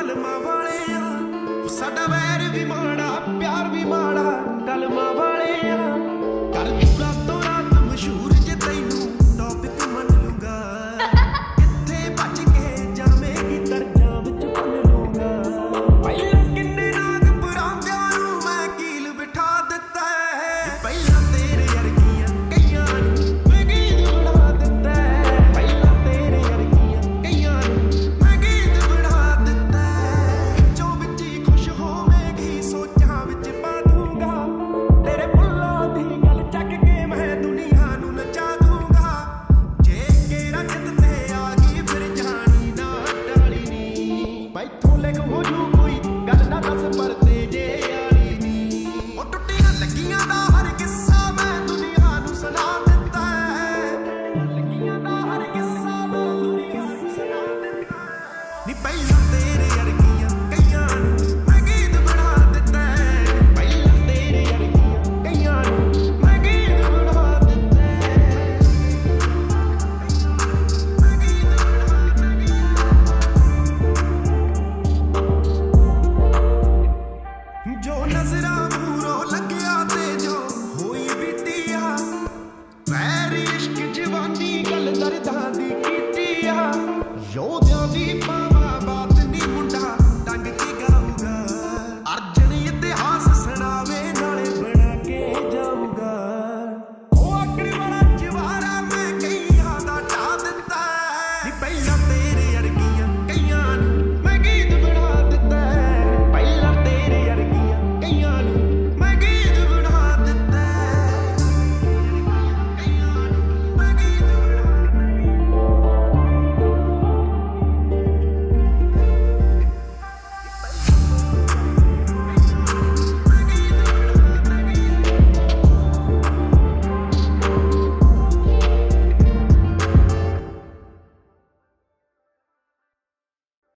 ਕਲਮਾਂ ਵਾਲੇ ਆ ਸਾਡਾ ਵੈਰ ਵੀ ਮਾੜਾ ਪਿਆਰ ਵੀ ਮਾੜਾ ਕਲਮਾਂ ਵਾਲੇ ਆ ਕਰ ਦੂਰਾ ਤੋਂ ਰਾਤ ਮਸ਼ਹੂਰ ਜੇ ਤੈਨੂੰ ਟੌਪਿਕ ਮੰਨ ਲੂੰਗਾ ਕਿੱਥੇ ਬਚ ਕੇ ਜਾਵੇਂਗੀ ਦਰਜਾਂ ਵਿੱਚ ਬੰਨ ਲੂੰਗਾ ਪਹਿਲਾਂ ਕਿੰਨੇ ਨਾਗ ਪਰਾਂਦਿਆਂ ਨੂੰ ਮੈਂ ਕੀਲ ਬਿਠਾ ਦਿੱਤਾ ਪਹਿਲਾਂ ਤੇਰੇ ਵਰਗੀਆਂ ਕਈਆਂ ਨੂੰ ਮੈਂ ਗੀਤ ਬਣਾ ਦਿੱਤਾ ਪਹਿਲਾਂ ਤੇਰੇ ਵਰਗੀਆਂ ਕਈਆਂ ਨੂੰ ਮੈਂ ਗੀਤ ਬਣਾ ਦਿੱਤਾ ਵਿੱਚੋਂ ਵਿੱਚ ਹੀ ਖੁਸ਼ ਹੋਵੇਂਗੀ ਸੋਚਾਂ ਵਿੱਚ ਪਾ ਦੂੰਗਾ ਤੇਰੇ ਬੁੱਲਾਂ ਦੀ ਗੱਲ ਚੱਕ ਕੇ ਮੈਂ ਦੁਨੀਆ ਨੂੰ ਨਚਾ ਦੂੰਗਾ ਜੇ ਕੇਰਾ ਜਿੱਤ ਤੇ ਆ ਗਈ ਫਿਰ ਜਾਣੀ ਨਾ ਟਾਲੀ ਨੀ ਬੈਠੋਂ ਲਿਖ ਹੋ ਜੂ ਕੋਈ ਗੱਲ ਨਾ ਦੱਸ ਪਰਦੇ ਜੇ ਆਲੀ ਨੀ ਉਹ ਟੁੱਟੀਆਂ ਲੱਗੀਆਂ ਦਾ ਹਰ ਕਿੱਸਾ ਮੈਂ ਦੁਨੀਆ ਨੂੰ ਸੁਣਾ ਦਿੱਤਾ ਲੱਗੀਆਂ ਦਾ ਹਰ ਕਿੱਸਾ ਮੈਂ ਦੁਨੀਆ ਨੂੰ ਸੁਣਾ ਦਿੱਤਾ ਨੀ ਪਹਿਲਾਂ ਤੇਰੇ ਵਰਗੀਆਂ ਕਈਆਂ ਨੂੰ ਮੈਂ ਗੀਤ ਬਣਾ ਦਿੱਤਾ ਪਹਿਲਾਂ ਤੇਰੇ ਵਰਗੀਆਂ ਕਈਆਂ ਨੂੰ ਮੈਂ ਗੀਤ ਬਣਾ ਦਿੱਤਾ ਮੈਂ ਗੀਤ ਜੋ ਨਜ਼ਰਾਂ ਮੂਰੋਂ ਲੱਗਿਆ ਤੇ ਜੋ ਹੋਈ ਬੀਤੀ ਆ ਵੈਰੀ ਇਸ਼ਕ ਜਵਾਨੀ ਗੱਲ ਦਰਦਾਂ ਦੀ ਕੀਤੀ ਆ ਯੋਧਿਆਂ ਦੀ ਪਾਵ